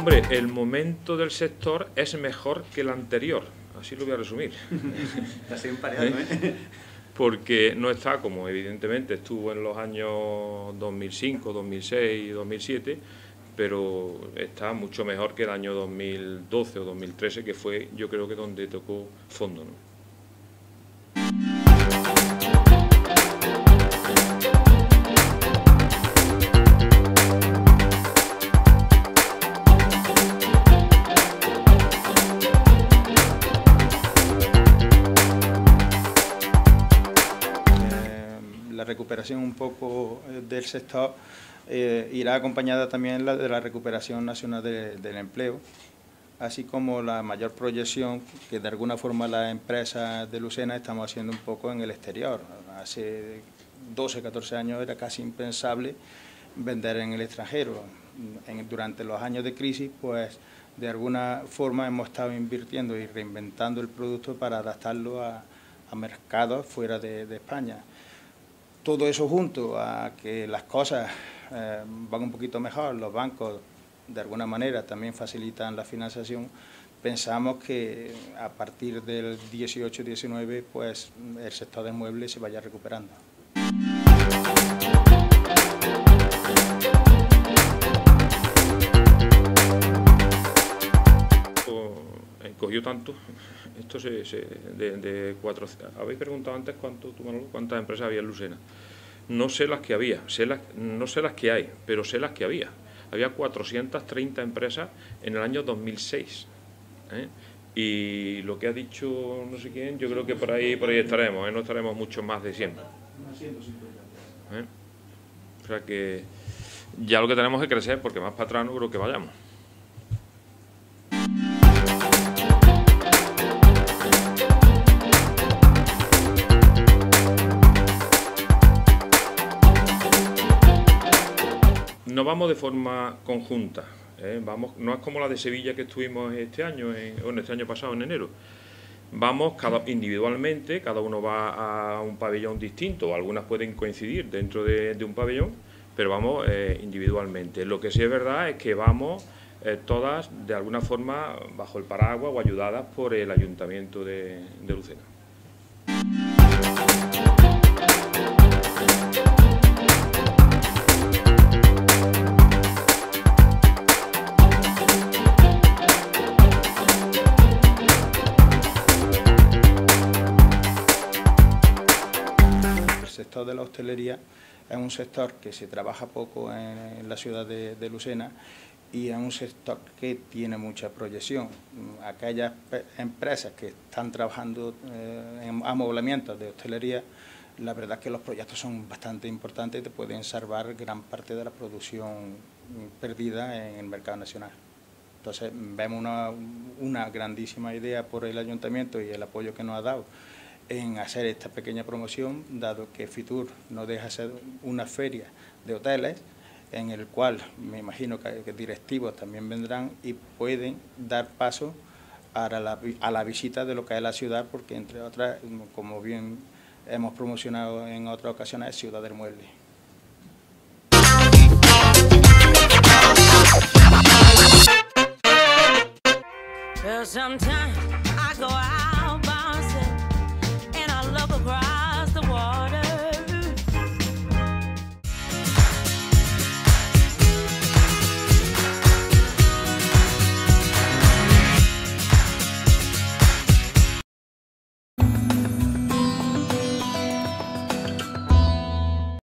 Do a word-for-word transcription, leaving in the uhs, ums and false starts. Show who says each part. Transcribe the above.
Speaker 1: Hombre, el momento del sector es mejor que el anterior, así lo voy a resumir.
Speaker 2: Así en pareado, ¿eh?
Speaker 1: Porque no está como evidentemente estuvo en los años dos mil cinco, dos mil seis y dos mil siete, pero está mucho mejor que el año dos mil doce o dos mil trece, que fue, yo creo que donde tocó fondo, ¿no?
Speaker 3: La recuperación un poco del sector eh, irá acompañada también la de la recuperación nacional de, del empleo, así como la mayor proyección que de alguna forma las empresas de Lucena estamos haciendo un poco en el exterior. Hace doce, catorce años era casi impensable vender en el extranjero. En, durante los años de crisis, pues de alguna forma hemos estado invirtiendo y reinventando el producto para adaptarlo a, a mercados fuera de, de España. Todo eso junto a que las cosas eh, van un poquito mejor, los bancos de alguna manera también facilitan la financiación, pensamos que a partir del dieciocho diecinueve pues el sector del mueble se vaya recuperando.
Speaker 1: Cogió tanto, esto se, se de, de cuatro, habéis preguntado antes cuánto, tú, Manolo, cuántas empresas había en Lucena. No sé las que había, sé las, no sé las que hay, pero sé las que había. Había cuatrocientas treinta empresas en el año dos mil seis. ¿eh? Y lo que ha dicho no sé quién, yo creo que por ahí, por ahí estaremos, ¿eh? No estaremos mucho más de cien. ¿eh? O sea que ya lo que tenemos es crecer, porque más para atrás no creo que vayamos. No vamos de forma conjunta, ¿eh? vamos, no es como la de Sevilla que estuvimos este año, en, bueno, este año pasado en enero. Vamos cada, individualmente, cada uno va a un pabellón distinto, algunas pueden coincidir dentro de, de un pabellón, pero vamos eh, individualmente. Lo que sí es verdad es que vamos eh, todas de alguna forma bajo el paraguas o ayudadas por el Ayuntamiento de, de Lucena.
Speaker 3: El sector de la hostelería es un sector que se trabaja poco en la ciudad de, de Lucena y es un sector que tiene mucha proyección. Aquellas empresas que están trabajando eh, en amoblamientos de hostelería, la verdad es que los proyectos son bastante importantes y te pueden salvar gran parte de la producción perdida en el mercado nacional. Entonces vemos una, una grandísima idea por el Ayuntamiento y el apoyo que nos ha dado en hacer esta pequeña promoción, dado que Fitur no deja de ser una feria de hoteles, en el cual me imagino que, que directivos también vendrán y pueden dar paso a la, a la visita de lo que es la ciudad, porque entre otras, como bien hemos promocionado en otras ocasiones, es Ciudad del Mueble.
Speaker 4: Well, sometimes I go out